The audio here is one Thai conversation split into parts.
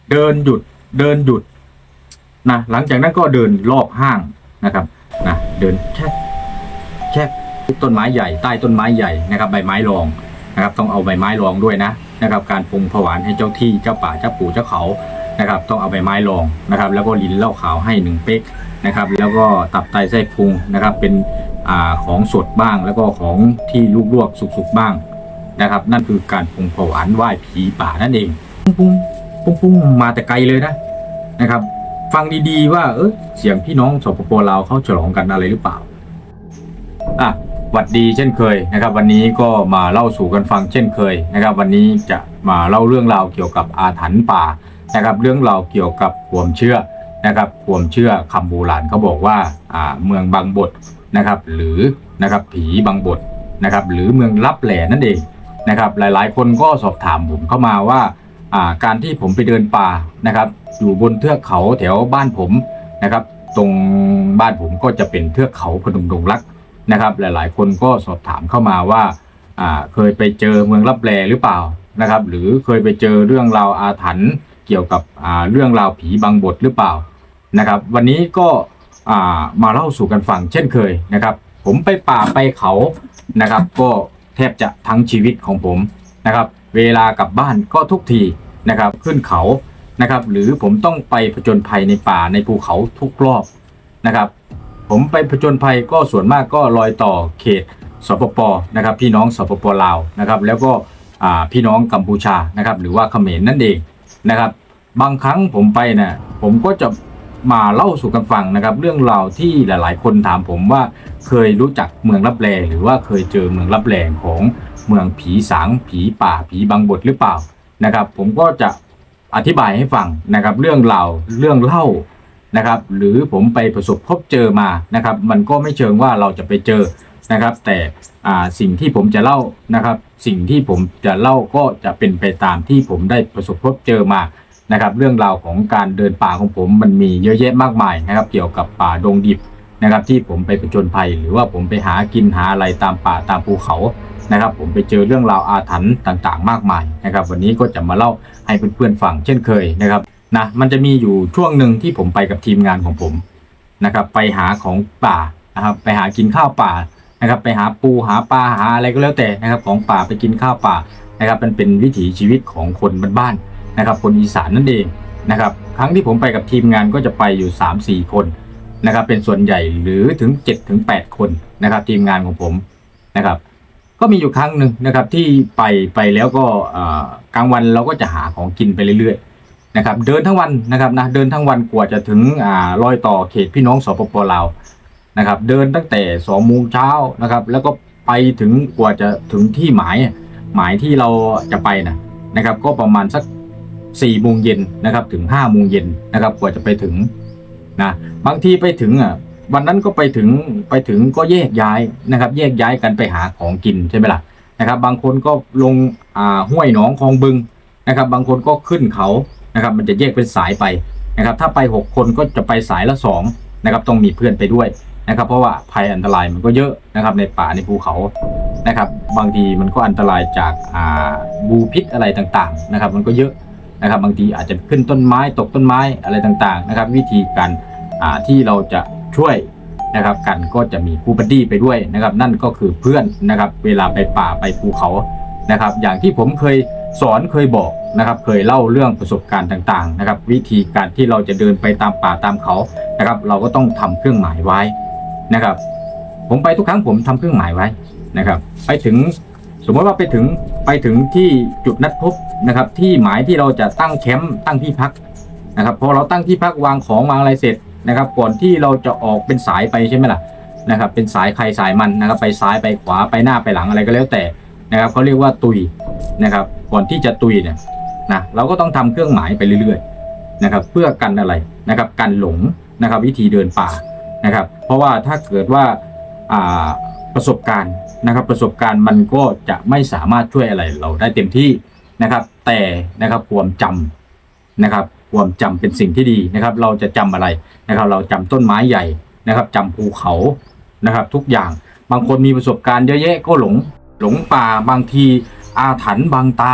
เดินหยุดนะหลังจากนั้นก็เดินรอบห้างนะครับนะเดินแช่ต้นไม้ใหญ่ใต้ต้นไม้ใหญ่นะครับใบไม้รองนะครับต้องเอาใบไม้รองด้วยนะครับการปรุงผวานให้เจ้าที่เจ้าป่าเจ้าปู่เจ้าเขานะครับต้องเอาใบไม้รองนะครับแล้วก็ลิ้นเหล้าขาวให้1 เป๊กนะครับแล้วก็ตับไตไส้พุงนะครับเป็นของสดบ้างแล้วก็ของที่ลวกสุกบ้างนะครับนั่นคือการปรุงผวานไหว้ผีป่านั่นเองปุ้งมาแต่ไกลเลยนะครับฟังดีๆว่าเสียงพี่น้องสปป.ลาวเขาฉลองกันอะไรหรือเปล่าหวัดดีเช่นเคยนะครับวันนี้ก็มาเล่าสู่กันฟังเช่นเคยนะครับวันนี้จะมาเล่าเรื่องราวเกี่ยวกับอาถรรพ์ป่านะครับเรื่องราวเกี่ยวกับความเชื่อนะครับความเชื่อคำโบราณเขาบอกว่าเมืองบางบทนะครับหรือนะครับผีบางบทนะครับหรือเมืองลับแหล่นั่นเองนะครับหลายๆคนก็สอบถามผมเข้ามาว่าการที่ผมไปเดินป่านะครับอยู่บนเทือกเขาแถวบ้านผมนะครับตรงบ้านผมก็จะเป็นเทือกเขาพนมดงรักนะครับหลายๆคนก็สอบถามเข้ามาว่าเคยไปเจอเมืองลับแลหรือเปล่านะครับหรือเคยไปเจอเรื่องราวอาถรรพ์เกี่ยวกับเรื่องราวผีบางบทหรือเปล่านะครับวันนี้ก็มาเล่าสู่กันฟังเช่นเคยนะครับผมไปป่าไปเขานะครับก็แทบจะทั้งชีวิตของผมนะครับเวลากลับบ้านก็ทุกทีนะครับขึ้นเขานะครับหรือผมต้องไปผจญภัยในป่าในภูเขาทุกรอบนะครับผมไปผจญภัยก็ส่วนมากก็รอยต่อเขตสปป.นะครับพี่น้องสปป.ลาวนะครับแล้วก็พี่น้องกัมพูชานะครับหรือว่าเขมรนั่นเองนะครับบางครั้งผมไปนะผมก็จะมาเล่าสู่กันฟังนะครับเรื่องราวที่หลายๆคนถามผมว่าเคยรู้จักเมืองลับแลหรือว่าเคยเจอเมืองลับแลของเมืองผีสางผีป่าผีบางบทหรือเปล่านะครับผมก็จะอธิบายให้ฟังนะครับเรื่องราวเรื่องเล่านะครับหรือผมไปประสบพบเจอมานะครับมันก็ไม่เชิงว่าเราจะไปเจอนะครับแต่สิ่งที่ผมจะเล่านะครับสิ่งที่ผมจะเล่าก็จะเป็นไปตามที่ผมได้ประสบพบเจอมานะครับเรื่องราวของการเดินป่าของผมมันมีเยอะแยะมากมายนะครับเกี่ยวกับป่าดงดิบนะครับที่ผมไปผจญภัยหรือว่าผมไปหากินหาอะไรตามป่าตามภูเขานะครับผมไปเจอเรื่องราวอาถรรพ์ต่างๆมากมายนะครับวันนี้ก็จะมาเล่าให้เพื่อนๆฟังเช่นเคยนะครับมันจะมีอยู่ช่วงหนึ่งที่ผมไปกับทีมงานของผมนะครับไปหาของป่านะครับไปหากินข้าวป่านะครับไปหาปูหาปลาหาอะไรก็แล้วแต่นะครับของป่าไปกินข้าวป่านะครับมันเป็นวิถีชีวิตของคนบ้านๆนะครับคนอีสานนั่นเองนะครับครั้งที่ผมไปกับทีมงานก็จะไปอยู่ 3-4 คนนะครับเป็นส่วนใหญ่หรือถึง 7-8 คนนะครับทีมงานของผมนะครับก็มีอยู่ครั้งหนึ่งนะครับที่ไปแล้วก็กลางวันเราก็จะหาของกินไปเรื่อยๆนะครับเดินทั้งวันนะครับเดินทั้งวันกว่าจะถึงรอยต่อเขตพี่น้องสปป.ลาวนะครับเดินตั้งแต่2 โมงเช้านะครับแล้วก็ไปถึงกว่าจะถึงที่หมายที่เราจะไปนะครับก็ประมาณสัก4 โมงเย็นนะครับถึง5 โมงเย็นนะครับกว่าจะไปถึงบางทีไปถึงวันนั้นก็ไปถึงก็แยกย้ายนะครับแยกย้ายกันไปหาของกินใช่ไหมล่ะนะครับบางคนก็ลงห้วยหนองคลองบึงนะครับบางคนก็ขึ้นเขานะครับมันจะแยกเป็นสายไปนะครับถ้าไป6 คนก็จะไปสายละ2นะครับต้องมีเพื่อนไปด้วยนะครับเพราะว่าภัยอันตรายมันก็เยอะนะครับในป่าในภูเขานะครับบางทีมันก็อันตรายจากงูพิษอะไรต่างๆนะครับมันก็เยอะนะครับบางทีอาจจะขึ้นต้นไม้ตกต้นไม้อะไรต่างๆนะครับวิธีการที่เราจะช่วยนะครับกันก็จะมีคู่บัดดี้ไปด้วยนะครับนั่นก็คือเพื่อนนะครับเวลาไปป่าไปภูเขานะครับอย่างที่ผมเคยสอนเคยบอกนะครับเคยเล่าเรื่องประสบการณ์ต่างๆนะครับวิธีการที่เราจะเดินไปตามป่าตามเขานะครับเราก็ต้องทำเครื่องหมายไว้นะครับผมไปทุกครั้งผมทำเครื่องหมายไว้นะครับไปถึงสมมติว่าไปถึงที่จุดนัดพบนะครับที่หมายที่เราจะตั้งแคมป์ตั้งที่พักนะครับพอเราตั้งที่พักวางของวางอะไรเสร็จนะครับก่อนที่เราจะออกเป็นสายไปใช่ไหมล่ะนะครับเป็นสายใครสายมันนะครับไปซ้ายไปขวาไปหน้าไปหลังอะไรก็แล้วแต่นะครับเขาเรียกว่าตุยนะครับก่อนที่จะตุยเนี่ยเราก็ต้องทำเครื่องหมายไปเรื่อยๆนะครับเพื่อกันอะไรนะครับกันหลงนะครับวิธีเดินป่านะครับเพราะว่าถ้าเกิดว่าประสบการณ์นะครับประสบการณ์มันก็จะไม่สามารถช่วยอะไรเราได้เต็มที่นะครับแต่นะครับความจำนะครับความจำเป็นสิ่งที่ดีนะครับเราจะจำอะไรนะครับเราจำต้นไม้ใหญ่นะครับจำภูเขานะครับทุกอย่างบางคนมีประสบการณ์เยอะแยะก็หลงป่าบางทีอาถรรพ์บางตา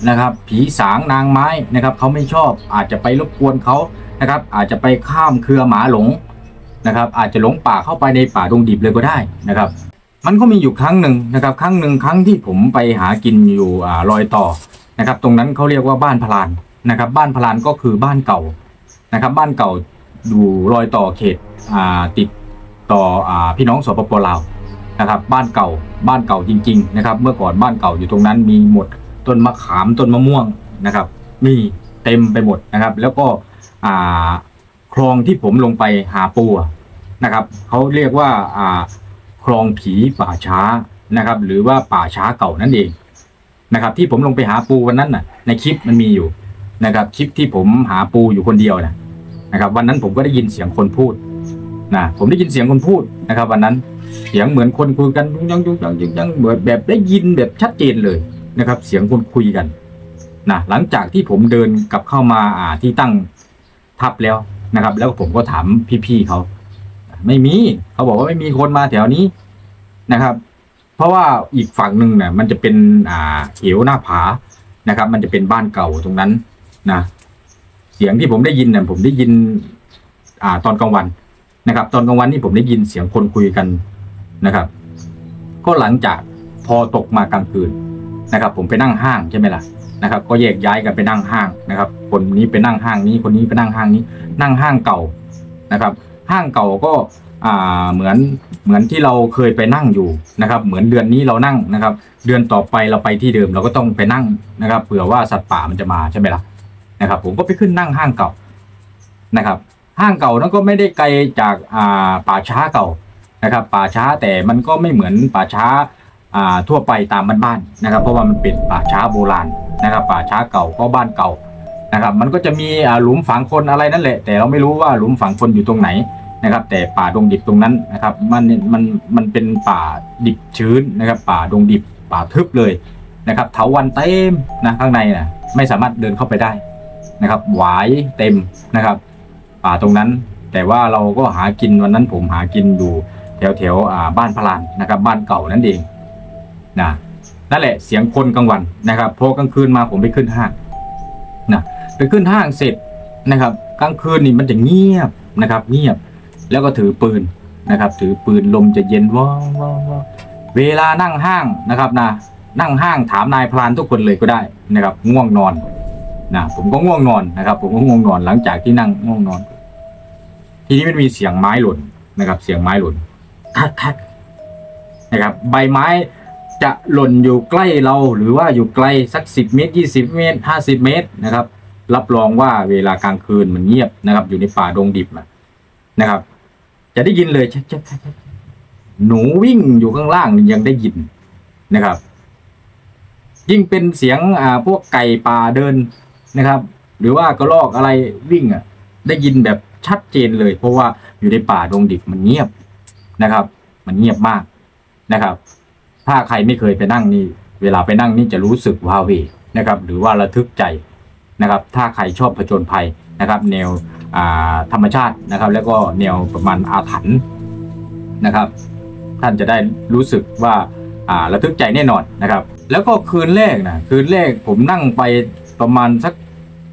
นะครับผีสางนางไม้นะครับเขาไม่ชอบอาจจะไปรบกวนเขานะครับอาจจะไปข้ามเครือหมาหลงนะครับอาจจะหลงป่าเข้าไปในป่าดงดิบเลยก็ได้นะครับมันก็มีอยู่ครั้งหนึ่งนะครับครั้งที่ผมไปหากินอยู่รอยต่อนะครับตรงนั้นเขาเรียกว่าบ้านพลานนะครับบ้านพลานก็คือบ้านเก่านะครับบ้านเก่าอยู่รอยต่อเขตติดต่อพี่น้องสปป.ลาวนะครับบ้านเก่าจริงๆนะครับเมื่อก่อนบ้านเก่าอยู่ตรงนั้นมีหมดต้นมะขามต้นมะม่วงนะครับมีเต็มไปหมดนะครับแล้วก็คลองที่ผมลงไปหาปูนะครับเขาเรียกว่าคลองผีป่าช้านะครับหรือว่าป่าช้าเก่านั่นเองนะครับที่ผมลงไปหาปูวันนั้นในคลิปมันมีอยู่นะครับคลิปที่ผมหาปูอยู่คนเดียวนะครับวันนั้นผมก็ได้ยินเสียงคนพูดผมได้ยินเสียงคนพูดนะครับวันนั้นเสียงเหมือนคนคุยกันยังเหมือนแบบได้ยินแบบชัดเจนเลยนะครับเสียงคนคุยกันหลังจากที่ผมเดินกลับเข้ามาที่ตั้งทับแล้วนะครับแล้วผมก็ถามพี่ๆเขาไม่มีเขาบอกว่าไม่มีคนมาแถวนี้นะครับเพราะว่าอีกฝั่งหนึ่งมันจะเป็นเหวหน้าผานะครับมันจะเป็นบ้านเก่าตรงนั้นเสียงที่ผมได้ยินผมได้ยินตอนกลางวันนะครับตอนกลางวันนี่ผมได้ยินเสียงคนคุยกันนะครับก็หลังจากพอตกมากลางคืนนะครับผมไปนั่งห้างใช่ไหมล่ะนะครับก็แยกย้ายกันไปนั่งห้างนะครับคนนี้ไปนั่งห้างนี้คนนี้ไปนั่งห้างนี้นั่งห้างเก่านะครับห้างเก่าก็เหมือนที่เราเคยไปนั่งอยู่นะครับเหมือนเดือนนี้เรานั่งนะครับเดือนต่อไปเราไปที่เดิมเราก็ต้องไปนั่งนะครับเผื่อว่าสัตว์ป่ามันจะมาใช่ไหมล่ะนะครับผมก็ไปขึ้นนั่งห้างเก่านะครับห้างเก่านั้นก็ไม่ได้ไกลจากป่าช้าเก่านะครับป่าช้าแต่มันก็ไม่เหมือนป่าช้าทั่วไปตามบ้านๆนะครับเพราะว่ามันเป็นป่าช้าโบราณนะครับป่าช้าเก่าก็บ้านเก่านะครับมันก็จะมีหลุมฝังคนอะไรนั่นแหละแต่เราไม่รู้ว่าหลุมฝังคนอยู่ตรงไหนนะครับแต่ป่าดงดิบตรงนั้นนะครับมันเป็นป่าดิบชื้นนะครับป่าดงดิบป่าทึบเลยนะครับเถาวัลย์เต็มข้างในไม่สามารถเดินเข้าไปได้นะครับหวายเต็มนะครับป่าตรงนั้นแต่ว่าเราก็หากินวันนั้นผมหากินอยู่แถวบ้านพลานนะครับบ้านเก่านั่นเองนั่นแหละเสียงคนกลางวันนะครับพอกลางคืนมาผมไปขึ้นห้างไปขึ้นห้างเสร็จนะครับกลางคืนนี่มันจะเงียบนะครับเงียบแล้วก็ถือปืนนะครับถือปืนลมจะเย็นว้าวเวลานั่งห้างนะครับนั่งห้างถามนายพลานทุกคนเลยก็ได้นะครับง่วงนอนผมก็ง่วงนอนนะครับผมก็ง่วงนอนหลังจากที่นั่งง่วงนอนทีนี้มันมีเสียงไม้หล่นนะครับเสียงไม้หล่นทักนะครับใบไม้จะหล่นอยู่ใกล้เราหรือว่าอยู่ไกลสัก10 เมตร20 เมตร50 เมตรนะครับรับรองว่าเวลากลางคืนมันเงียบนะครับอยู่ในป่าดงดิบนะครับจะได้ยินเลยหนูวิ่งอยู่ข้างล่างยังได้ยินนะครับยิ่งเป็นเสียงพวกไก่ป่าเดินนะครับหรือว่ากระรอกอะไรวิ่งได้ยินแบบชัดเจนเลยเพราะว่าอยู่ในป่าดงดิบมันเงียบนะครับมันเงียบมากนะครับถ้าใครไม่เคยไปนั่งนี่เวลาไปนั่งนี่จะรู้สึกว้าเหวนะครับหรือว่าระทึกใจนะครับถ้าใครชอบผจญภัยนะครับแนวธรรมชาตินะครับแล้วก็แนวประมาณอาถรรพ์นะครับท่านจะได้รู้สึกว่าระทึกใจแน่นอนนะครับแล้วก็คืนแรกผมนั่งไปประมาณสัก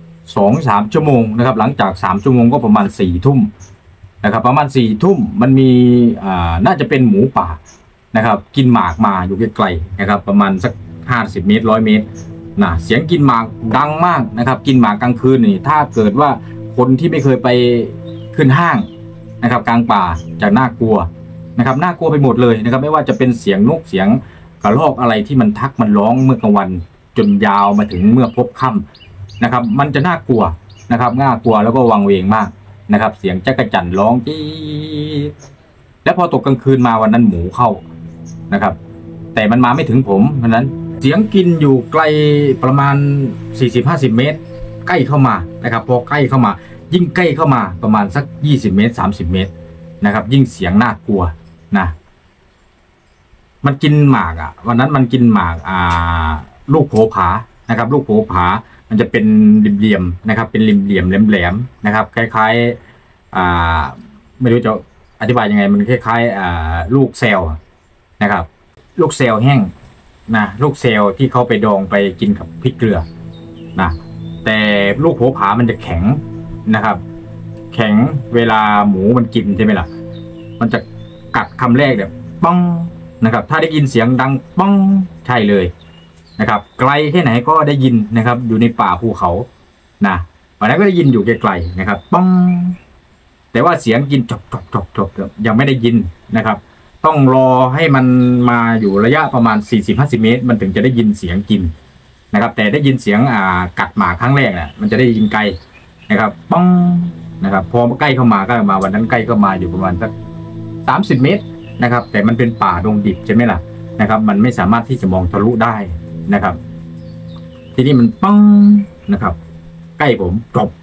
2-3 ชั่วโมงนะครับหลังจาก3 ชั่วโมงก็ประมาณ4 ทุ่มนะครับประมาณ4 ทุ่มมันมีน่าจะเป็นหมูป่านะครับกินหมากมาอยู่ไกลๆนะครับประมาณสัก50 เมตร100 เมตรเสียงกินหมากดังมากนะครับกินหมากกลางคืนนี่ถ้าเกิดว่าคนที่ไม่เคยไปขึ้นห้างนะครับกลางป่าจะน่ากลัวนะครับน่ากลัวไปหมดเลยนะครับไม่ว่าจะเป็นเสียงนกเสียงกระรอกอะไรที่มันทักมันร้องเมื่อกลางวันจนยาวมาถึงเมื่อพบค่ำนะครับมันจะน่ากลัวนะครับน่ากลัวแล้วก็วังเวงมากนะครับเสียงจักจั่นร้องจี๊ดแล้วพอตกกลางคืนมาวันนั้นหมูเข้านะครับแต่มันมาไม่ถึงผมเพราะนั้นเสียงกินอยู่ไกลประมาณ40-50 เมตรใกล้เข้ามานะครับพอใกล้เข้ามายิ่งใกล้เข้ามาประมาณสัก20 เมตร30 เมตรนะครับยิ่งเสียงน่ากลัวมันกินหมากวันนั้นมันกินหมากลูกโผผานะครับลูกโผผามันจะเป็นเหลี่ยมๆนะครับเป็นเหลี่ยมๆแหลมๆนะครับคล้ายๆไม่รู้จะอธิบายยังไงมันคล้ายๆลูกแซลนะครับลูกแซลแห้งลูกแซลที่เขาไปดองไปกินกับพริกเกลือนะแต่ลูกโผผามันจะแข็งนะครับ แข็งเวลาหมูมันกินใช่ไหมล่ะมันจะกัดคำแรกเนี่ยป้องนะครับถ้าได้ยินเสียงดังป้องใช่เลยนะครับไกลแค่ไหนก็ได้ยินนะครับอยู่ในป่าภูเขานะวันนั้นก็ได้ยินอยู่ไกลๆนะครับป้องแต่ว่าเสียงกินจบยังไม่ได้ยินนะครับต้องรอให้มันมาอยู่ระยะประมาณ 40-50 เมตรมันถึงจะได้ยินเสียงกินนะครับแต่ได้ยินเสียงกัดหมาครั้งแรกมันจะได้ยินไกลนะครับป้องนะครับพอใกล้เข้ามาวันนั้นใกล้เข้ามาอยู่ประมาณสัก30 เมตรนะครับแต่มันเป็นป่าดงดิบใช่ไหมล่ะนะครับมันไม่สามารถที่จะมองทะลุได้นะครับทีนี้มันป้องนะครับใกล้ผมกบ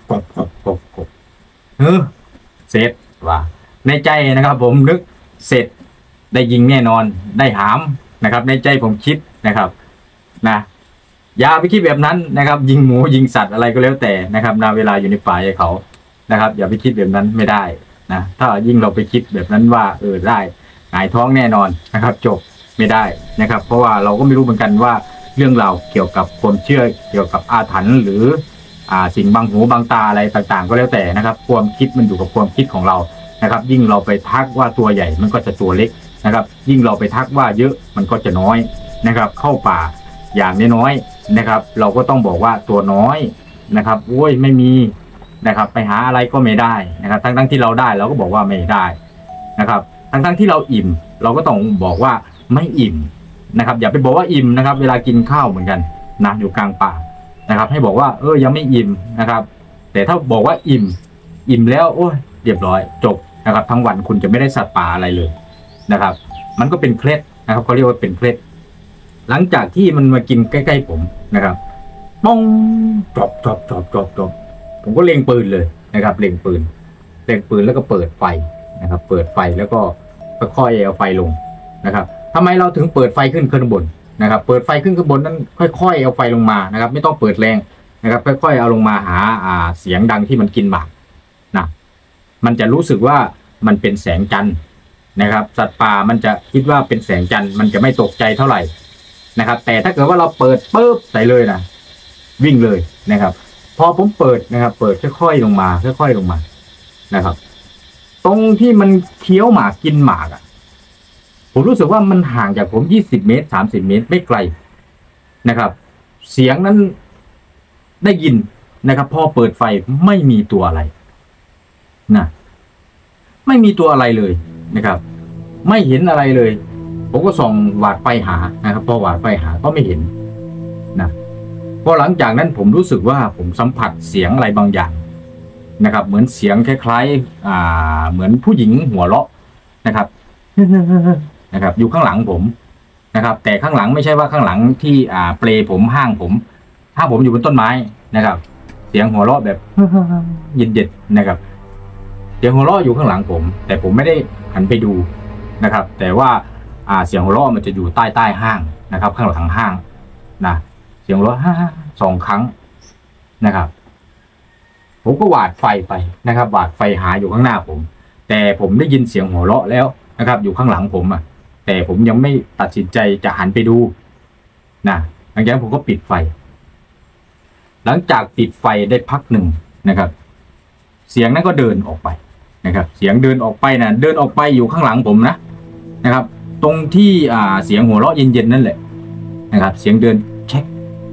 เสร็จว่าในใจนะครับผมนึกเสร็จได้ยิงแน่นอนได้หามนะครับในใจผมคิดนะครับนะอย่าไปคิดแบบนั้นนะครับยิงหมูยิงสัตว์อะไรก็แล้วแต่นะครับณเวลาอยู่ในป่าใหญ่เขานะครับอย่าไปคิดแบบนั้นไม่ได้นะถ้ายิ่งเราไปคิดแบบนั้นว่าได้หงายท้องแน่นอนนะครับจบไม่ได้นะครับเพราะว่าเราก็ไม่รู้เหมือนกันว่าเรื่องราวเกี่ยวกับความเชื่อเกี่ยวกับอาถรรพ์หรือสิ่งบังหูบังตาอะไรต่างๆก็แล้วแต่นะครับความคิดมันอยู่กับความคิดของเรานะครับยิ่งเราไปทักว่าตัวใหญ่มันก็จะตัวเล็กนะครับยิ่งเราไปทักว่าเยอะมันก็จะน้อยนะครับเข้าป่าอย่างน้อยๆนะครับเราก็ต้องบอกว่าตัวน้อยนะครับโอ้ยไม่มีนะครับไปหาอะไรก็ไม่ได้นะครับทั้งที่เราได้เราก็บอกว่าไม่ได้นะครับทั้งที่เราอิ่มเราก็ต้องบอกว่าไม่อิ่มนะครับอย่าไปบอกว่าอิ่มนะครับเวลากินข้าวเหมือนกันนะอยู่กลางป่านะครับให้บอกว่ายังไม่อิ่มนะครับแต่ถ้าบอกว่าอิ่มแล้วโอ้ยเรียบร้อยจบนะครับทั้งวันคุณจะไม่ได้สัตว์ป่าอะไรเลยนะครับมันก็เป็นเคล็ดนะครับเขาเรียกว่าเป็นเคล็ดหลังจากที่มันมากินใกล้ๆผมนะครับป้องจบผมก็เล็งปืนเลยนะครับเล็งปืนแล้วก็เปิดไฟนะครับเปิดไฟแล้วก็ค่อยๆเอาไฟลงนะครับทำไมเราถึงเปิดไฟขึ้นข้างบนนะครับเปิดไฟขึ้นข้างบนนั้นค่อยๆเอาไฟลงมานะครับไม่ต้องเปิดแรงนะครับค่อยๆเอาลงมาหาเสียงดังที่มันกินหมากนะมันจะรู้สึกว่ามันเป็นแสงจันทร์นะครับสัตว์ป่ามันจะคิดว่าเป็นแสงจันทร์มันจะไม่ตกใจเท่าไหร่นะครับแต่ถ้าเกิดว่าเราเปิดปุ๊บใส่เลยนะวิ่งเลยนะครับพอผมเปิดนะครับเปิดค่อยๆลงมานะครับตรงที่มันเคี้ยวหมากกินหมากผมรู้สึกว่ามันห่างจากผม20 เมตร30 เมตรไม่ไกลนะครับเสียงนั้นได้ยินนะครับพอเปิดไฟไม่มีตัวอะไรนะไม่มีตัวอะไรเลยนะครับไม่เห็นอะไรเลยผมก็ส่องหวาดไฟหานะครับพอหวาดไฟหาก็ไม่เห็นนะพอหลังจากนั้นผมรู้สึกว่าผมสัมผัสเสียงอะไรบางอย่างนะครับเหมือนเสียงคล้ายๆเหมือนผู้หญิงหัวเราะนะครับนะครับอยู่ข้างหลังผมนะครับแต่ข้างหลังไม่ใช่ว่าข้างหลังที่เปลผมห้างผมอยู่บนต้นไม้นะครับเสียงหัวเราะแบบเย็นๆนะครับเสียงหัวเราะอยู่ข้างหลังผมแต่ผมไม่ได้หันไปดูนะครับแต่ว่าเสียงหัวเราะมันจะอยู่ใต้ห้างนะครับข้างหลังห้างนะเสียงหัวเราะ2 ครั้งนะครับผมก็หวาดไฟไปนะครับหวาดไฟหาอยู่ข้างหน้าผมแต่ผมได้ยินเสียงหัวเราะแล้วนะครับอยู่ข้างหลังผมแต่ผมยังไม่ตัดสินใจจะหันไปดูนะหลังจากนั้นผมก็ปิดไฟหลังจากปิดไฟได้พักหนึ่งนะครับเสียงนั้นก็เดินออกไปนะครับเสียงเดินออกไปเดินออกไปอยู่ข้างหลังผมนะครับตรงที่เสียงหัวเราะเย็นๆนั่นแหละนะครับเสียงเดินเช็ค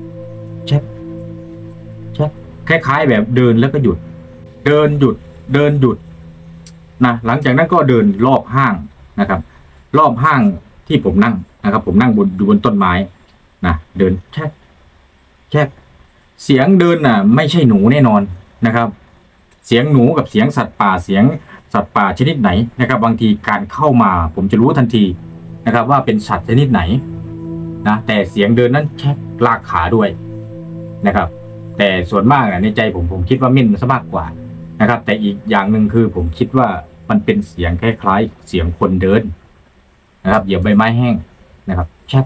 คล้ายๆแบบเดินแล้วก็หยุดเดินหยุดนะหลังจากนั้นก็เดินรอบห้างนะครับรอบห้างที่ผมนั่งนะครับผมนั่งบนต้นไม้นะเดินแช่เสียงเดินไม่ใช่หนูแน่นอนนะครับเสียงหนูกับเสียงสัตว์ป่าเสียงสัตว์ป่าชนิดไหนนะครับบางทีการเข้ามาผมจะรู้ทันทีนะครับว่าเป็นสัตว์ชนิดไหนนะแต่เสียงเดินนั้นแช่ลากขาด้วยนะครับแต่ส่วนมากในใจผมคิดว่ามิ่นซะมากกว่านะครับแต่อีกอย่างหนึ่งคือผมคิดว่ามันเป็นเสียงคล้ายๆเสียงคนเดินนะครับเหยียบใบไม้แห้งนะครับแช่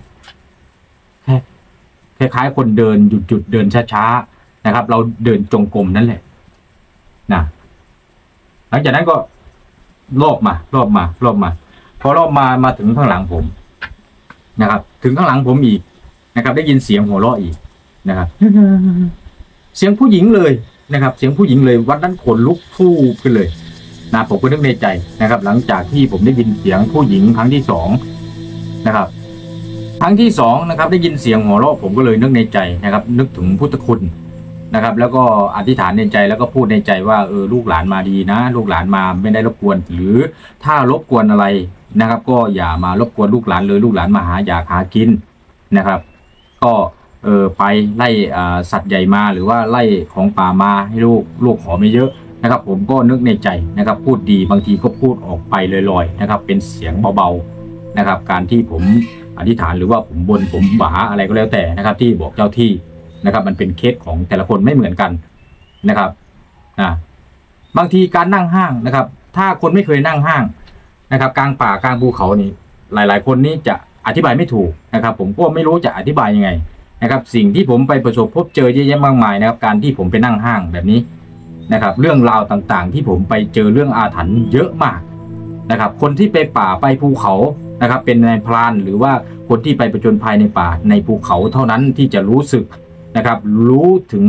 คล้ายๆคนเดินหยุดเดินช้าๆนะครับเราเดินจงกรมนั่นแหละนะหลังจากนั้นก็รอบมาพอรอบมาถึงข้างหลังผมนะครับถึงข้างหลังผมอีกนะครับได้ยินเสียงหัวเราะอีกนะครับเสียงผู้หญิงเลยนะครับเสียงผู้หญิงเลยวันนั้นขนลุกฟู่ขึ้นเลยนะผมก็นึกในใจนะครับหลังจากที่ผมได้ยินเสียงผู้หญิงครั้งที่สองนะครับครั้งที่สองนะครับได้ยินเสียงหัวเราะผมก็เลยนึกในใจนะครับนึกถึงพุทธคุณนะครับแล้วก็อธิษฐานในใจแล้วก็พูดในใจว่าลูกหลานมาดีนะลูกหลานมาไม่ได้รบกวนหรือถ้ารบกวนอะไรนะครับก็อย่ามารบกวนลูกหลานเลยลูกหลานมาหาอยากหากินนะครับก็ไปไล่สัตว์ใหญ่มาหรือว่าไล่ของป่ามาให้ลูกขอไม่เยอะนะครับผมก็นึกในใจนะครับพูดดีบางทีก็พูดออกไปลอยๆนะครับเป็นเสียงเบาๆนะครับการที่ผมอธิษฐานหรือว่าผมบนผมบ่าอะไรก็แล้วแต่นะครับที่บอกเจ้าที่นะครับมันเป็นเคสของแต่ละคนไม่เหมือนกันนะครับบางทีการนั่งห้างนะครับถ้าคนไม่เคยนั่งห้างนะครับกลางป่ากลางภูเขานี่หลายๆคนนี้จะอธิบายไม่ถูกนะครับผมก็ไม่รู้จะอธิบายยังไงนะครับสิ่งที่ผมไปประสบพบเจอเยอะแยะมากมายนะครับการที่ผมไปนั่งห้างแบบนี้นะครับเรื่องราวต่างๆที่ผมไปเจอเรื่องอาถรรพ์เยอะมากนะครับคนที่ไปป่าไปภูเขานะครับเป็นนายพรานหรือว่าคนที่ไปผจญภัยในป่าในภูเขาเท่านั้นที่จะรู้สึกนะครับรู้ถึง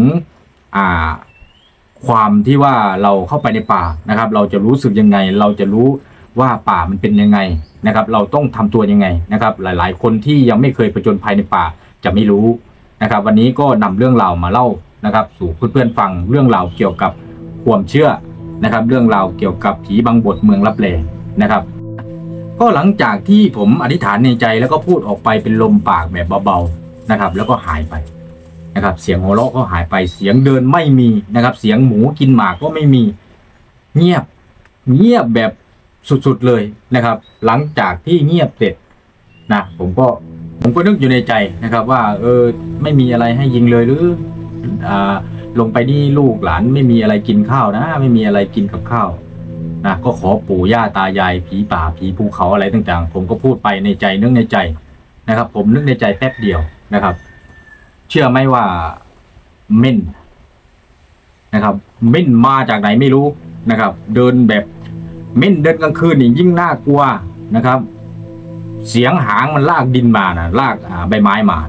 ความที่ว่าเราเข้าไปในป่านะครับเราจะรู้สึกยังไงเราจะรู้ว่าป่ามันเป็นยังไงนะครับเราต้องทำตัวยังไงนะครับหลายๆคนที่ยังไม่เคยผจญภัยในป่าจะไม่รู้นะครับวันนี้ก็นำเรื่องราวมาเล่านะครับสู่เพื่อนๆฟังเรื่องราวเกี่ยวกับความเชื่อนะครับเรื่องราวเกี่ยวกับผีบังบดเมืองลับแลนะครับก็หลังจากที่ผมอธิษฐานในใจแล้วก็พูดออกไปเป็นลมปากแบบเบาๆนะครับแล้วก็หายไปนะครับเสียงหัวเราะก็หายไปเสียงเดินไม่มีนะครับเสียงหมูกินหมากก็ไม่มีเงียบแบบสุดๆเลยนะครับหลังจากที่เงียบเสร็จนะผมก็นึกอยู่ในใจนะครับว่าไม่มีอะไรให้ยิงเลยหรือลงไปนี่ลูกหลานไม่มีอะไรกินข้าวนะไม่มีอะไรกินกับข้าวนะก็ขอปู่ย่าตายายผีป่าผีภูเขาอะไรต่างๆผมก็พูดไปในใจนึกในใจนะครับผมนึกในใจแป๊บเดียวนะครับเชื่อไหมว่าเม่นนะครับเม่นมาจากไหนไม่รู้นะครับเดินแบบเม่นเดินกลางคืนนี่ยิ่งน่ากลัวนะครับเสียงหางมันลากดินมานะลากใบไม้มา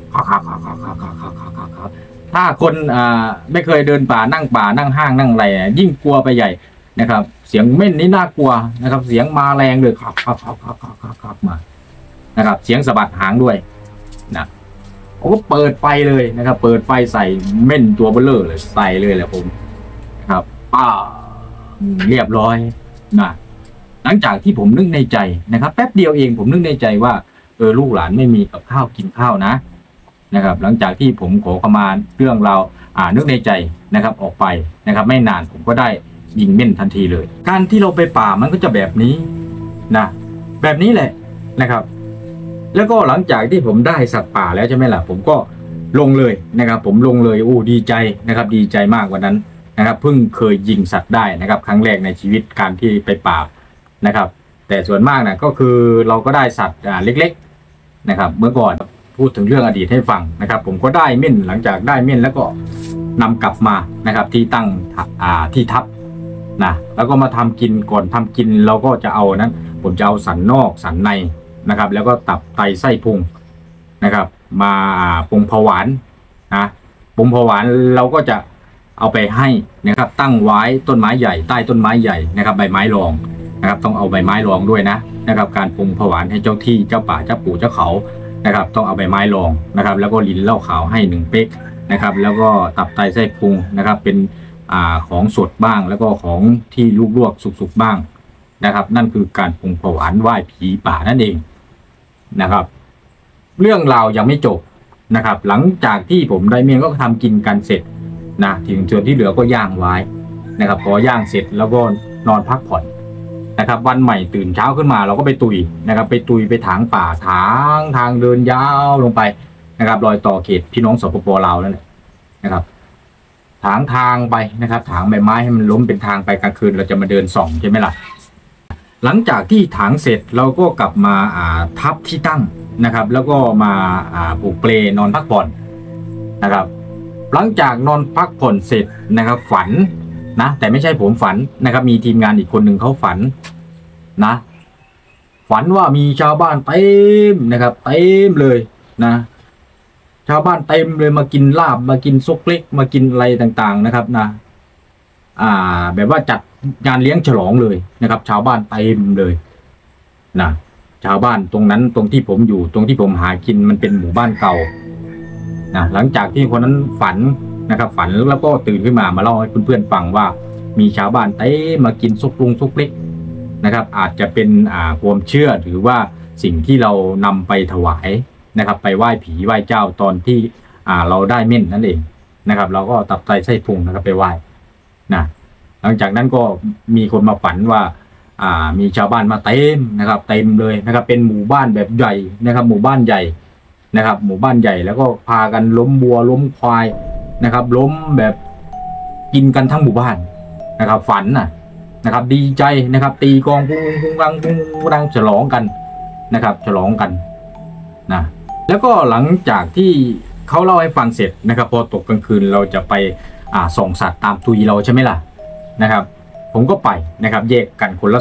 ถ้าคนไม่เคยเดินป่านั่งห้างนั่งอะไรยิ่งกลัวไปใหญ่นะครับเสียงเม่นนี่น่ากลัวนะครับเสียงมาแรงเลยครับมานะครับเสียงสะบัดหางด้วยนะผมก็เปิดไฟเลยนะครับเปิดไฟใส่เม่นตัวเบลอเลยใส่เลยแหละผมครับเรียบร้อยนะหลังจากที่ผมนึกในใจนะครับแป๊บเดียวเองผมนึกในใจว่าลูกหลานไม่มีกับข้าวกินข้าวนะครับหลังจากที่ผมขอขมาเรื่องเรานึกในใจนะครับออกไปนะครับไม่นานผมก็ได้ยิงเม่นทันทีเลยการที่เราไปป่ามันก็จะแบบนี้นะแบบนี้แหละนะครับแล้วก็หลังจากที่ผมได้สัตว์ป่าแล้วใช่ไหมล่ะผมก็ลงเลยนะครับผมลงเลยดีใจนะครับดีใจมากวันนั้นนะครับเพิ่งเคยยิงสัตว์ได้นะครับครั้งแรกในชีวิตการที่ไปป่านะครับแต่ส่วนมากนะก็คือเราก็ได้สัตว์เล็กๆนะครับเมื่อก่อนพูดถึงเรื่องอดีตให้ฟังนะครับผมก็ได้เม่นหลังจากได้เม่นแล้วก็นำกลับมานะครับที่ตั้งที่ทับนะแล้วก็มาทำกินก่อนทำกินเราก็จะเอานั้นผมจะเอาสันนอกสันในนะครับแล้วก็ตับไตไส้พุงนะครับมาปรุงผวานนะปรุงผวานเราก็จะเอาไปให้นะครับตั้งไว้ต้นไม้ใหญ่ใต้ต้นไม้ใหญ่นะครับใบไม้รองนะครับต้องเอาใบไม้รองด้วยนะครับการปรุงผวานให้เจ้าที่เจ้าป่าเจ้าปู่เจ้าเขานะครับต้องเอาใบไม้รองนะครับแล้วก็ลิ้นเหล้าขาวให้1 เป๊กนะครับแล้วก็ตับไตไส้พุงนะครับเป็นของสดบ้างแล้วก็ของที่ลวกสุกๆบ้างนะครับนั่นคือการปรุงผวานไหว้ผีป่านั่นเองนะครับเรื่องราวยังไม่จบนะครับหลังจากที่ผมได้เมียก็ทำกินกันเสร็จนะถึงส่วนที่เหลือก็ย่างไว้นะครับพอย่างเสร็จแล้วก็นอนพักผ่อนนะครับวันใหม่ตื่นเช้าขึ้นมาเราก็ไปตุยนะครับไปถางป่าทางเดินยาวลงไปนะครับรอยต่อเขตพี่น้องสปป.ลาวนั่นแหละนะครับทางไปนะครับถางใบไม้ให้มันล้มเป็นทางไปกลางคืนเราจะมาเดินส่องใช่ไหมล่ะหลังจากที่ถางเสร็จเราก็กลับมาทับที่ตั้งนะครับแล้วก็มาผูกเปลนอนพักผ่อนนะครับหลังจากนอนพักผ่อนเสร็จนะครับฝันนะแต่ไม่ใช่ผมฝันนะครับมีทีมงานอีกคนหนึ่งเขาฝันนะฝันว่ามีชาวบ้านเต็มนะครับเต็มเลยนะชาวบ้านเต็มเลยมากินลาบมากินซุกเล็กมากินอะไรต่างๆนะครับนะแบบว่าจัดงานเลี้ยงฉลองเลยนะครับชาวบ้านเต็มเลยนะชาวบ้านตรงนั้นตรงที่ผมอยู่ตรงที่ผมหากินมันเป็นหมู่บ้านเก่านะหลังจากที่คนนั้นฝันนะครับฝันแล้วก็ตื่นขึ้นมาเล่าให้เพื่อนๆฟังว่ามีชาวบ้านเต็มมากินซุกเล็กนะครับอาจจะเป็นความเชื่อหรือว่าสิ่งที่เรานำไปถวายนะครับไปไหว้ผีไหว้เจ้าตอนที่เราได้เม่นนั่นเองนะครับเราก็ตับไตไส้พุงนะครับไปไหว้นะหลังจากนั้นก็มีคนมาฝันว่ามีชาวบ้านมาเต็มนะครับเต็มเลยนะครับเป็นหมู่บ้านแบบใหญ่นะครับหมู่บ้านใหญ่นะครับหมู่บ้านใหญ่แล้วก็พากันล้มวัวล้มควายนะครับล้มแบบกินกันทั้งหมู่บ้านนะครับฝันนะครับดีใจนะครับตีกองปุ้งรังฉลองกันนะครับฉลองกันนะแล้วก็หลังจากที่เขาเล่าให้ฟังเสร็จนะครับพอตกกลางคืนเราจะไปส่องสัตว์ตามทุยเราใช่ไหมล่ะนะครับผมก็ไปนะครับแยกกันคนละ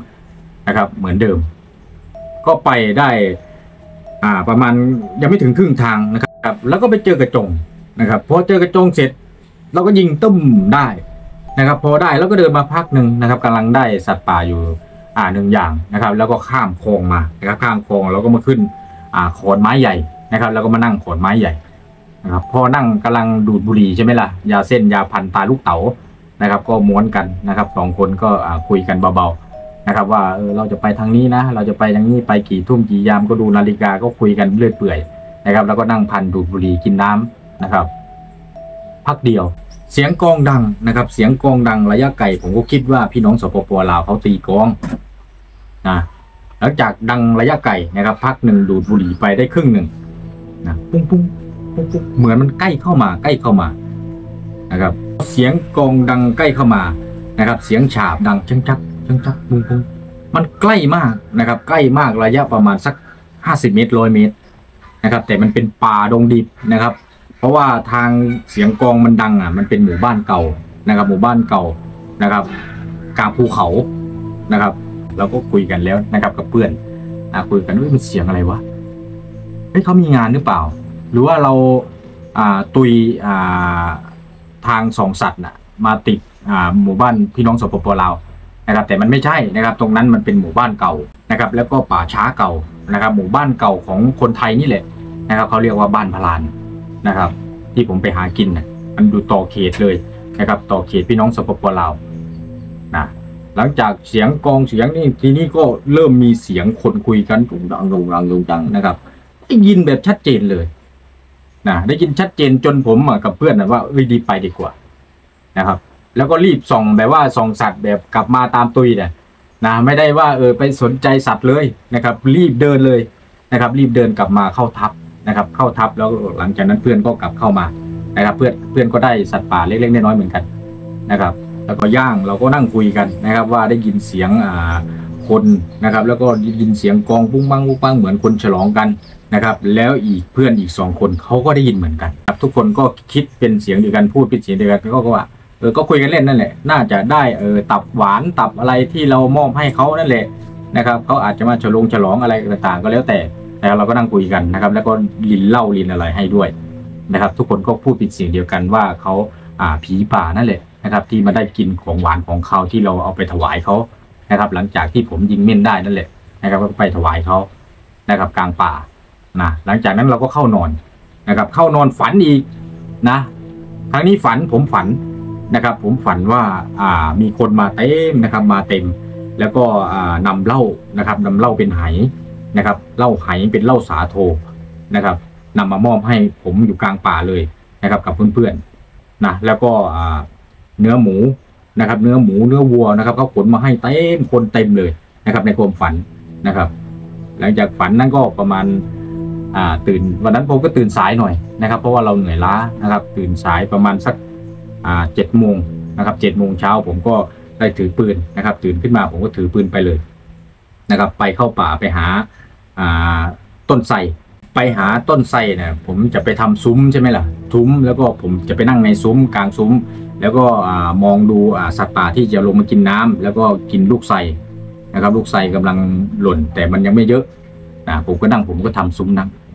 2นะครับเหมือนเดิมก็ไปได้ประมาณยังไม่ถึงครึ่งทางนะครับแล้วก็ไปเจอกระจงนะครับพอเจอกระจงเสร็จเราก็ยิงตุ้มได้นะครับพอได้แล้วก็เดินมาพักหนึ่งนะครับกำลังได้สัตว์ป่าอยู่1 อย่างนะครับแล้วก็ข้ามคลองมานะครับข้ามคลองแล้วก็มาขึ้นขอนไม้ใหญ่นะครับแล้วก็มานั่งขอนไม้ใหญ่นะครับพอนั่งกำลังดูดบุหรี่ใช่ไหมล่ะยาเส้นยาพันตาลูกเต๋านะครับก็ม้วนกันนะครับ2 คนก็คุยกันเบาๆนะครับว่าเราจะไปทางนี้นะเราจะไปทางนี้ไปกี่ทุ่มกี่ยามก็ดูนาฬิกาก็คุยกันเรื่อยเปื่อยนะครับแล้วก็นั่งพันดูดบุหรี่กินน้ำนะครับพักเดียวเสียงกองดังนะครับเสียงกองดังระยะไกลผมก็คิดว่าพี่น้องสปป.ลาวเขาตีกองนะหลังจากดังระยะไกลนะครับพักหนึ่งดูดบุหรี่ไปได้ครึ่งหนึ่งนะปุ้งเหมือนมันใกล้เข้ามานะครับเสียงกองดังใกล้เข้ามานะครับเสียงฉาบดังชักปุ้งมันใกล้มากนะครับใกล้มากระยะประมาณสัก50 เมตร100 เมตรนะครับแต่มันเป็นป่าดงดิบนะครับเพราะว่าทางเสียงกองมันดังมันเป็นหมู่บ้านเก่านะครับหมู่บ้านเก่านะครับกลางภูเขานะครับเราก็คุยกันแล้วนะครับกับเพื่อนคุยกันว่ามันเสียงอะไรวะเขามีงานหรือเปล่าหรือว่าเราตุยทางส่องสัตว์มาติดหมู่บ้านพี่น้องสปป.ลาวนะครับแต่มันไม่ใช่นะครับตรงนั้นมันเป็นหมู่บ้านเก่านะครับแล้วก็ป่าช้าเก่านะครับหมู่บ้านเก่าของคนไทยนี่แหละนะครับเขาเรียกว่าบ้านพลานนะครับที่ผมไปหากินมันดูต่อเขตเลยนะครับต่อเขตพี่น้องสปป.ลาวนะหลังจากเสียงกองเสียงนี่ทีนี้ก็เริ่มมีเสียงคนคุยกันดุงดังนะครับได้ยินแบบชัดเจนเลยนะได้ยินชัดเจนจนผมกับเพื่อนว่ารีบไปดีกว่านะครับแล้วก็รีบส่องแบบว่าส่องสัตว์แบบกลับมาตามตุยนะไม่ได้ว่าไปสนใจสัตว์เลยนะครับรีบเดินเลยนะครับรีบเดินกลับมาเข้าทับนะครับเข้าทับแล้วหลังจากนั้นเพื่อนก็กลับเข้ามานะครับเพื่อนก็ได้สัตว์ป่าเล็กๆน้อยๆเหมือนกันนะครับแล้วก็ย่างเราก็นั่งคุยกันนะครับว่าได้ยินเสียงคนนะครับแล้วก็ได้ยินเสียงกองปุ้งปังเหมือนคนฉลองกันนะครับแล้วเพื่อนอีก2 คนเขาก็ได้ยินเหมือนกันครับทุกคนก็คิดเป็นเสียงเดียวกันพูดเป็นเสียงเดียวกันก็ว่าก็คุยกันเล่นนั่นแหละน่าจะได้ตับหวานตับอะไรที่เรามอบให้เขานั่นแหละนะครับเขาอาจจะมาฉลองอะไรต่างๆก็แล้วแต่เราก็นั่งคุยกันนะครับแล้วก็ลินเหล้าลินอะไรให้ด้วยนะครับทุกคนก็พูดเป็นเสียงเดียวกันว่าเขาผีป่านั่นแหละนะครับที่มาได้กินของหวานของเขาที่เราเอาไปถวายเขานะครับหลังจากที่ผมยิงเม่นได้นั่นแหละนะครับก็ไปถวายเขานะครับกลางป่านะหลังจากนั้นเราก็เข้านอนนะครับเข้านอนฝันอีกนะครั้งนี้ผมฝันนะครับผมฝันว่ามีคนมาเต็มนะครับมาเต็มแล้วก็นำเหล้านะครับนำเหล้าเป็นไหนะครับเหล้าไหเป็นเหล้าสาโทนะครับนำมามอบให้ผมอยู่กลางป่าเลยนะครับกับเพื่อนๆนะแล้วก็เนื้อหมูนะครับเนื้อวัวนะครับเขาขนมาให้เต็มคนเต็มเลยนะครับในความฝันนะครับหลังจากฝันนั้นก็ประมาณตื่นวันนั้นผมก็ตื่นสายหน่อยนะครับเพราะว่าเราเหนื่อยล้านะครับตื่นสายประมาณสัก7 โมงนะครับ7 โมงเช้าผมก็ได้ถือปืนนะครับตื่นขึ้นมาผมก็ถือปืนไปเลยนะครับไปเข้าป่าไปหาต้นไทรไปหาต้นไทรเนี่ยผมจะไปทำซุ้มใช่ไหมล่ะซุ้มแล้วก็ผมจะไปนั่งในซุ้มกลางซุ้มแล้วก็มองดูสัตว์ป่าที่จะลงมากินน้ำแล้วก็กินลูกไทรนะครับลูกไทรกำลังหล่นแต่มันยังไม่เยอะผมก็นั่งผมก็ทำซุ้มนั่ง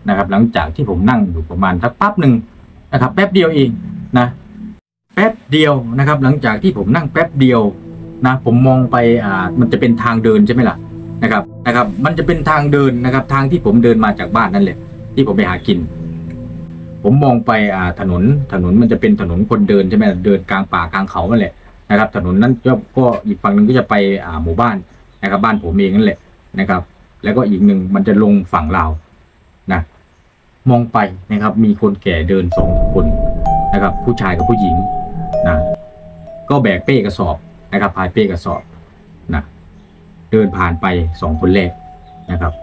นะครับหลังจากที่ผมนั่งอยู่ประมาณสักแป๊บหนึ่งนะครับแป๊บเดียวเองนะแป๊บเดียวนะครับหลังจากที่ผมนั่งแป๊บเดียวนะผมมองไปมันจะเป็นทางเดินใช่ไหมล่ะนะครับมันจะเป็นทางเดินนะครับทางที่ผมเดินมาจากบ้านนั่นแหละที่ผมไปหากินผมมองไปถนนมันจะเป็นถนนคนเดินใช่ไหมเดินกลางป่ากลางเขานั่นแหละนะครับถนนนั้นก็อีกฝั่งหนึ่งก็จะไปหมู่บ้านนะครับบ้านผมเองนั่นแหละนะครับแล้วก็อีกหนึ่งมันจะลงฝั่งลาวนะมองไปนะครับมีคนแก่เดิน2 คนนะครับผู้ชายกับผู้หญิงนะก็แบกเป้กระสอบนะครับพายเป้กระสอบนะเดินผ่านไป2 คนแรกนะครับ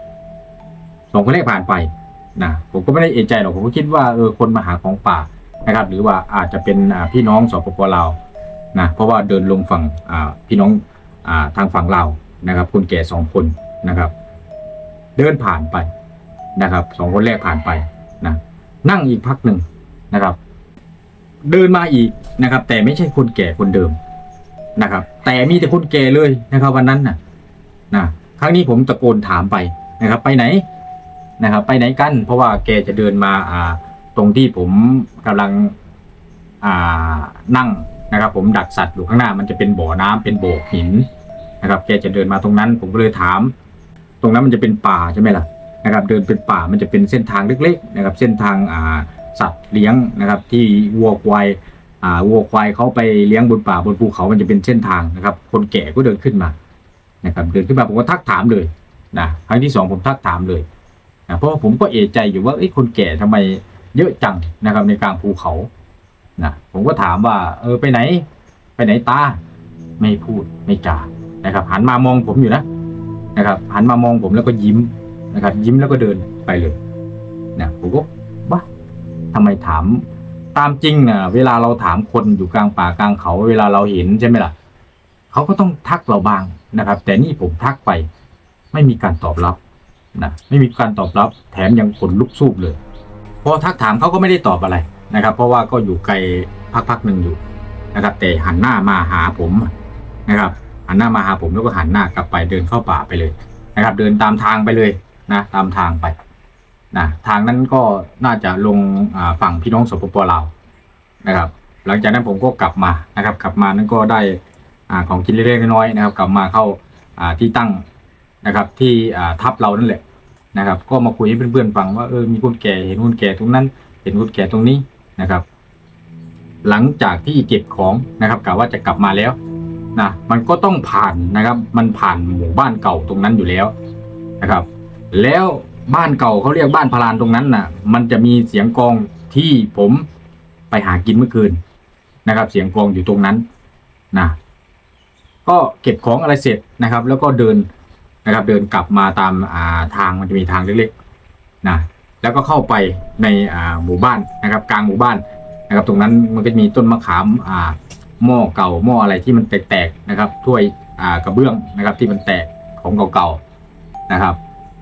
2 คนแรกผ่านไปนะผมก็ไม่ได้เอะใจหรอกผมก็คิดว่าคนมาหาของป่านะครับหรือว่าอาจจะเป็นพี่น้องสปป.ลาวนะเพราะว่าเดินลงฝั่งพี่น้องทางฝั่งลาวนะครับคนแก่2 คนนะครับเดินผ่านไปนะครับ2 คนแรกผ่านไปนะนั่งอีกพักหนึ่งนะครับเดินมาอีกนะครับแต่ไม่ใช่คนแก่คนเดิมนะครับแต่มีแต่คนแก่เลยนะครับวันนั้นนะครั้งนี้ผมตะโกนถามไปนะครับไปไหนนะครับไปไหนกันเพราะว่าแกจะเดินมาตรงที่ผมกำลังนั่งนะครับผมดักสัตว์อยู่ข้างหน้ามันจะเป็นบ่อน้ำเป็นโบกหินนะครับแกจะเดินมาตรงนั้นผมก็เลยถามตรงนั้นมันจะเป็นป่าใช่ไหมล่ะนะครับเดินเป็นป่ามันจะเป็นเส้นทางเล็กๆนะครับเส้นทางสัตว์เลี้ยงนะครับที่วัวควายเขาไปเลี้ยงบนป่าบนภูเขามันจะเป็นเส้นทางนะครับคนแก่ก็เดินขึ้นมานะครับเดินขึ้นมาผมก็ทักถามเลยนะครั้งที่2ผมทักถามเลยนะเพราะว่าผมก็เอะใจอยู่ว่าคนแก่ทำไมเยอะจังนะครับในกลางภูเขานะผมก็ถามว่าไปไหนตาไม่พูดไม่จานะครับหันมามองผมอยู่นะครับหันมามองผมแล้วก็ยิ้มนะครับยิ้มแล้วก็เดินไปเลยนะผมก็ว่าทำไมถามตามจริงนะเวลาเราถามคนอยู่กลางป่ากลางเขาเวลาเราเห็นใช่ไหมล่ะเขาก็ต้องทักเราบ้างนะครับแต่นี่ผมทักไปไม่มีการตอบรับนะไม่มีการตอบรับแถมยังขนลุกสู้เลยพอทักถามเขาก็ไม่ได้ตอบอะไรนะครับเพราะว่าก็อยู่ไกลพักหนึ่งอยู่นะครับแต่หันหน้ามาหาผมนะครับหันหน้ามาหาผมแล้วก็หันหน้ากลับไปเดินเข้าป่าไปเลยนะครับเดินตามทางไปเลยนะตามทางไปนะทางนั้นก็น่าจะลงฝั่งพี่น้องสปป.ลาวนะครับหลังจากนั้นผมก็กลับมานะครับกลับมานั้นก็ได้ของกินเล็กๆน้อยๆนะครับกลับมาเข้าที่ตั้งนะครับที่ทับเรานั่นแหละนะครับก็มาคุยให้เพื่อนๆฟังว่ามีคนแก่เห็นคนแก่ตรงนั้นเห็นคนแก่ตรงนี้นะครับหลังจากที่เก็บของนะครับกะว่าจะกลับมาแล้วนะมันก็ต้องผ่านนะครับมันผ่านหมู่บ้านเก่าตรงนั้นอยู่แล้วนะครับแล้วบ้านเก่าเขาเรียกบ้านพลานตรงนั้นน่ะมันจะมีเสียงกลองที่ผมไปหากินเมื่อคืนนะครับเสียงกลองอยู่ตรงนั้นนะก็เก็บของอะไรเสร็จนะครับแล้วก็เดินนะครับเดินกลับมาตามทางมันจะมีทางเล็กๆนะแล้วก็เข้าไปในหมู่บ้านนะครับกลางหมู่บ้านนะครับตรงนั้นมันก็มีต้นมะขามหม้อเก่าหม้ออะไรที่มันแตกๆนะครับถ้วยกระเบื้องนะครับที่มันแตกของเก่าๆนะครับ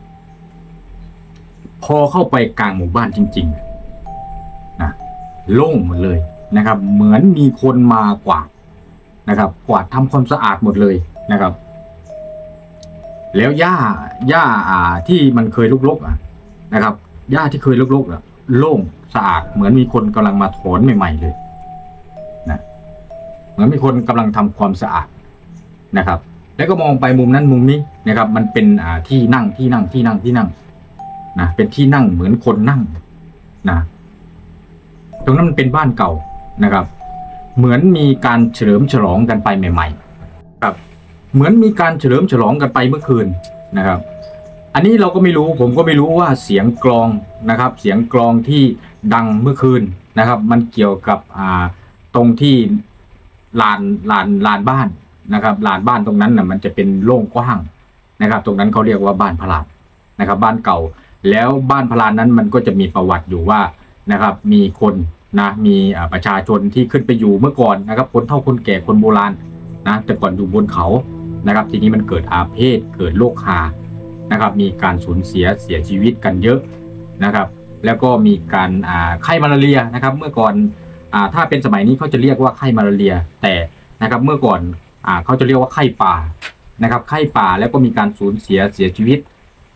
พอเข้าไปกลางหมู่บ้านจริงๆนะโล่งหมดเลยนะครับเหมือนมีคนมากวาดนะครับกวาดทำความสะอาดหมดเลยนะครับแล้วหญ้าที่มันเคยรกๆนะครับหญ้าที่เคยรกๆโล่งสะอาดเหมือนมีคนกำลังมาถอนใหม่ๆเลยนะเหมือนมีคนกำลังทำความสะอาดนะครับแล้วก็มองไปมุมนั้นมุมนี้นะครับมันเป็นที่นั่งนะเป็นที่นั่งเหมือนคนนั่งนะตรงนั้นมันเป็นบ้านเก่านะครับเหมือนมีการเฉลิมฉลองกันไปใหม่ๆครับเหมือนมีการเฉลิมฉลองกันไปเมื่อคืนนะครับอันนี้เราก็ไม่รู้ผมก็ไม่รู้ว่าเสียงกลองนะครับเสียงกลองที่ดังเมื่อคืนนะครับมันเกี่ยวกับตรงที่ลานบ้านนะครับลานบ้านตรงนั้นน่ะมันจะเป็นโล่งกว้างนะครับตรงนั้นเขาเรียกว่าบ้านพลานนะครับบ้านเก่าแล้วบ้านพลานนั้นมันก็จะมีประวัติอยู่ว่านะครับมีคนนะมีประชาชนที่ขึ้นไปอยู่เมื่อก่อนนะครับคนเฒ่าคนแก่คนโบราณนะแต่ก่อนอยู่บนเขานะครับทีนี้มันเกิดอาเพศเกิดโรคหานะครับมีการสูญเสียชีวิตกันเยอะนะครับแล้วก็มีการไข้มาลาเรียนะครับเมื่อก่อนถ้าเป็นสมัยนี้เขาจะเรียกว่าไข้มาลาเรียแต่นะครับเมื่อก่อนเขาจะเรียกว่าไข้ป่านะครับไข้ป่าแล้วก็มีการสูญเสียชีวิต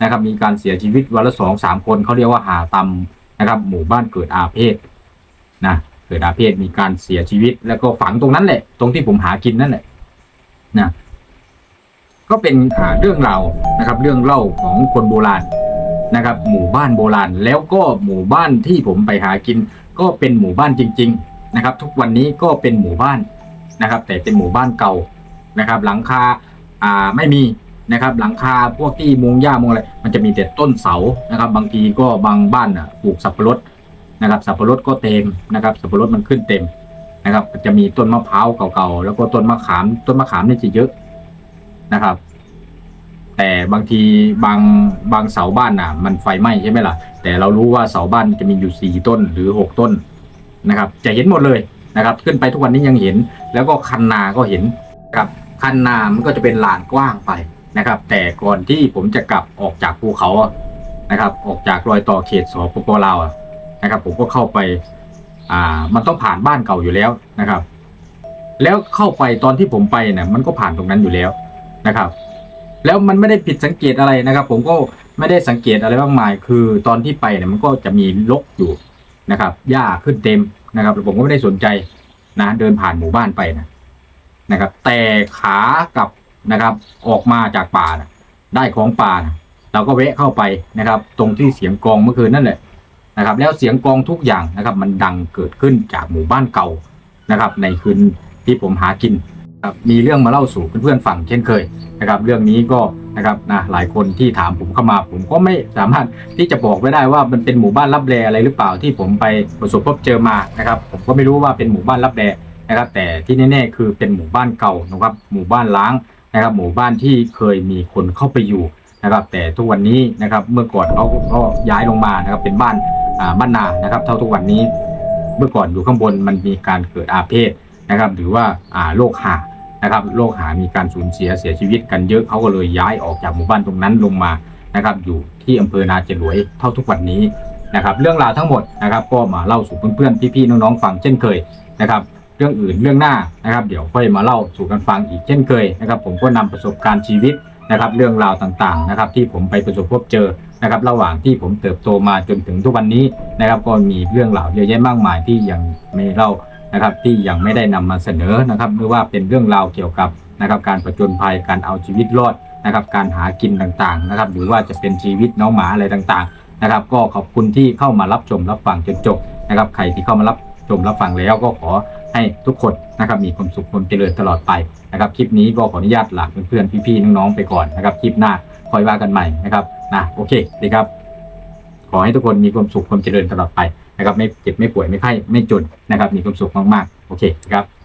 นะครับมีการเสียชีวิตวันละ2-3 คนเขาเรียกว่าหาตำนะครับหมู่บ้านเกิดอาเพศนะเกิดอาเพศมีการเสียชีวิตแล้วก็ฝังตรงนั้นแหละตรงที่ผมหากินนั่นแหละนะก็เป็นเรื่องราวนะครับเรื่องเล่าของคนโบราณนะครับหมู่บ้านโบราณแล้วก็หมู่บ้านที่ผมไปหากินก็เป็นหมู่บ้านจริงๆนะครับทุกวันนี้ก็เป็นหมู่บ้านนะครับแต่เป็นหมู่บ้านเก่านะครับหลังคาไม่มีนะครับหลังคาพวกที่มุงหญ้ามุงอะไรมันจะมีแต่ต้นเสานะครับบางทีก็บางบ้านปลูกสับปะรดนะครับสับปะรดก็เต็มนะครับสับปะรดมันขึ้นเต็มนะครับจะมีต้นมะพร้าวเก่าๆแล้วก็ต้นมะขามนี่จะเยอะนะครับแต่บางทีบางเสาบ้านมันไฟไหม้ใช่ไหมล่ะแต่เรารู้ว่าเสาบ้านจะมีอยู่4 ต้นหรือ6 ต้นนะครับจะเห็นหมดเลยนะครับขึ้นไปทุกวันนี้ยังเห็นแล้วก็คันนาก็เห็นครับคันนามันก็จะเป็นลานกว้างไปนะครับแต่ก่อนที่ผมจะกลับออกจากภูเขานะครับออกจากรอยต่อเขตสปป.ลาวนะครับผมก็เข้าไปมันต้องผ่านบ้านเก่าอยู่แล้วนะครับแล้วเข้าไปตอนที่ผมไปเนี่ยมันก็ผ่านตรงนั้นอยู่แล้วนะครับแล้วมันไม่ได้ผิดสังเกตอะไรนะครับผมก็ไม่ได้สังเกตอะไรมากมายคือตอนที่ไปเนี่ยมันก็จะมีรกอยู่นะครับหญ้าขึ้นเต็มนะครับผมก็ไม่ได้สนใจนะเดินผ่านหมู่บ้านไปนะครับแต่ขากลับนะครับออกมาจากป่าได้ของป่าเราก็แวะเข้าไปนะครับตรงที่เสียงกลองเมื่อคืนนั่นแหละนะครับแล้วเสียงกลองทุกอย่างนะครับมันดังเกิดขึ้นจากหมู่บ้านเก่านะครับในคืนที่ผมหากินครับมีเรื่องมาเล่าสู่เพื่อนๆฟังเช่นเคยนะครับเรื่องนี้ก็นะครับหลายคนที่ถามผมเข้ามาผมก็ไม่สามารถที่จะบอกไว้ได้ว่ามันเป็นหมู่บ้านลับแลอะไรหรือเปล่าที่ผมไปประสบพบเจอมานะครับผมก็ไม่รู้ว่าเป็นหมู่บ้านลับแลนะครับแต่ที่แน่ๆคือเป็นหมู่บ้านเก่านะครับหมู่บ้านล้างนะครับหมู่บ้านที่เคยมีคนเข้าไปอยู่นะครับแต่ทุกวันนี้นะครับเมื่อก่อนเขาก็ย้ายลงมานะครับเป็นบ้านนานะครับเท่าทุกวันนี้เมื่อก่อนอยู่ข้างบนมันมีการเกิดอาเพศนะครับหรือว่าโรคหานะครับโรคหามีการสูญเสียชีวิตกันเยอะเขาก็เลยย้ายออกจากหมู่บ้านตรงนั้นลงมานะครับอยู่ที่อำเภอนาเจรวยเท่าทุกวันนี้นะครับเรื่องราวทั้งหมดนะครับก็มาเล่าสู่เพื่อนๆพี่ๆน้องๆฟังเช่นเคยนะครับเรื่องอื่นเรื่องหน้านะครับเดี๋ยวค่อยมาเล่าสู่กันฟังอีกเช่นเคยนะครับผมก็นำประสบการณ์ชีวิตนะครับเรื่องราวต่างๆนะครับที่ผมไปประสบพบเจอนะครับระหว่างที่ผมเติบโตมาจนถึงทุกวันนี้นะครับก็มีเรื่องราวเยอะแยะมากมายที่ยังไม่เล่านะครับที่ยังไม่ได้นำมาเสนอนะครับหรือว่าเป็นเรื่องราวเกี่ยวกับนะครับการผจญภัยการเอาชีวิตรอดนะครับการหากินต่างๆนะครับหรือว่าจะเป็นชีวิตน้องหมาอะไรต่างๆนะครับก็ขอบคุณที่เข้ามารับชมรับฟังจนจบนะครับใครที่เข้ามารับชมรับฟังแล้วก็ขอให้ทุกคนนะครับมีความสุขความเจริญตลอดไปนะครับคลิปนี้ก็ขออนุญาตลาเพื่อนๆพี่ๆน้องๆไปก่อนนะครับคลิปหน้าคอยว่ากันใหม่นะครับโอเคดีครับขอให้ทุกคนมีความสุขความเจริญตลอดไปนะครับไม่เจ็บไม่ป่วยไม่ไข้ไม่จนนะครับมีความสุขมากๆโอเคครับ